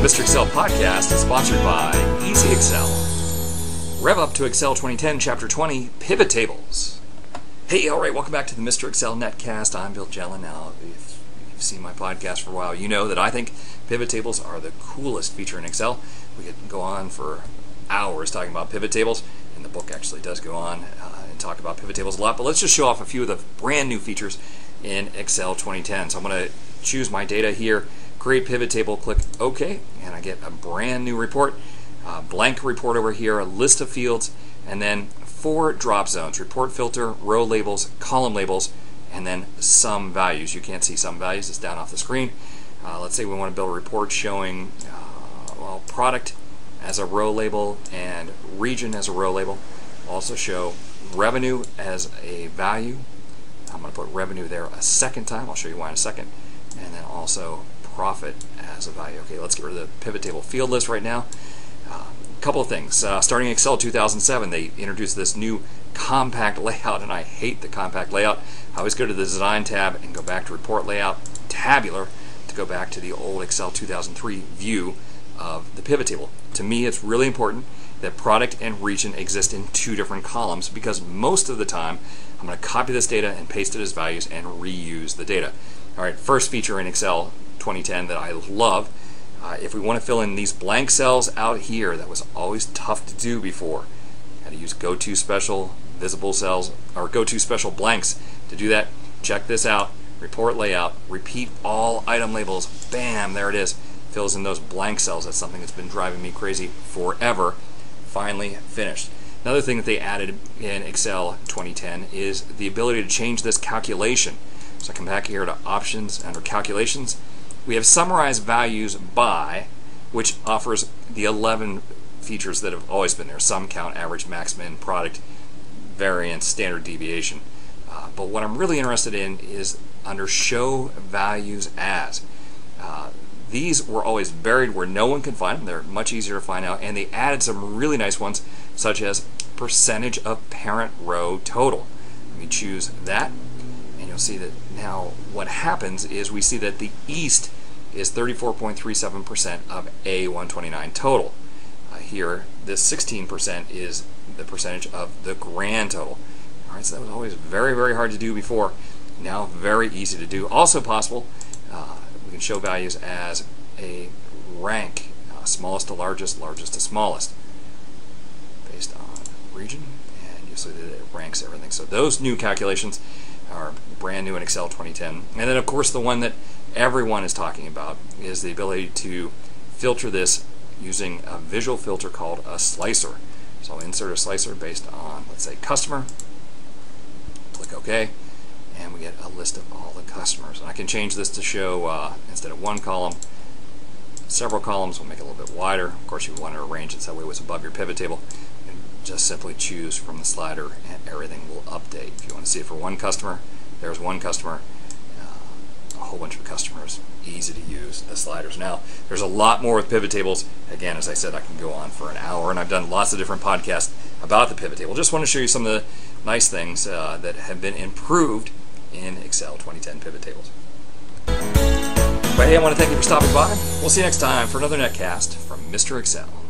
Mr. Excel podcast is sponsored by Easy Excel. Rev up to Excel 2010, Chapter 20, Pivot Tables. Hey, all right, welcome back to the Mr. Excel Netcast. I'm Bill Jelen. Now, if you've seen my podcast for a while, you know that I think pivot tables are the coolest feature in Excel. We could go on for hours talking about pivot tables, and the book actually does go on and talk about pivot tables a lot, but let's just show off a few of the brand new features in Excel 2010. So I'm going to choose my data here, create pivot table, click OK, and I get a brand new report, blank report over here, a list of fields, and then 4 drop zones: report filter, row labels, column labels, and then sum values. You can't see sum values, it's down off the screen. Let's say we want to build a report showing product as a row label and region as a row label. Also show revenue as a value. I'm going to put revenue there a second time. I'll show you why in a second. And then also profit as a value. Okay, let's get rid of the pivot table field list right now. A couple of things. Starting Excel 2007, they introduced this new compact layout, and I hate the compact layout. I always go to the Design tab and go back to Report Layout, Tabular, to go back to the old Excel 2003 view of the pivot table. To me, it's really important that product and region exist in 2 different columns, because most of the time I'm going to copy this data and paste it as values and reuse the data. All right, first feature in Excel 2010 that I love, if we want to fill in these blank cells out here, that was always tough to do before. Had to use Go To Special Visible Cells, or Go To Special Blanks to do that. Check this out, Report Layout, repeat all item labels, bam, there it is. Fills in those blank cells. That's something that's been driving me crazy forever. Finally finished. Another thing that they added in Excel 2010 is the ability to change this calculation. So I come back here to Options, under Calculations. We have Summarize Values By, which offers the 11 features that have always been there: sum, count, average, max, min, product, variance, standard deviation. But what I'm really interested in is under Show Values As. These were always buried where no one could find them. They're much easier to find out, and they added some really nice ones, such as percentage of parent row total. Let me choose that, and you'll see that now what happens is we see that the East is 34.37% of A129 total. Here, this 16% is the percentage of the grand total. All right, so that was always very, very hard to do before. Now very easy to do. Also possible, we can show values as a rank, smallest to largest, largest to smallest, based on region, and you'll see that it ranks everything. So those new calculations are brand new in Excel 2010. And then of course the one that everyone is talking about is the ability to filter this using a visual filter called a slicer. So I'll insert a slicer based on, let's say, customer, click OK, and we get a list of all the customers. And I can change this to show, instead of 1 column, several columns. We'll make it a little bit wider. Of course, you want to arrange it so that way it's above your pivot table. And just simply choose from the slider and everything will update. If you want to see it for 1 customer, there's 1 customer, a whole bunch of customers. Easy to use the sliders. Now, there's a lot more with pivot tables. Again, as I said, I can go on for an hour, and I've done lots of different podcasts about the pivot table. Just want to show you some of the nice things that have been improved in Excel 2010 pivot tables. But hey, I want to thank you for stopping by. We'll see you next time for another netcast from Mr. Excel.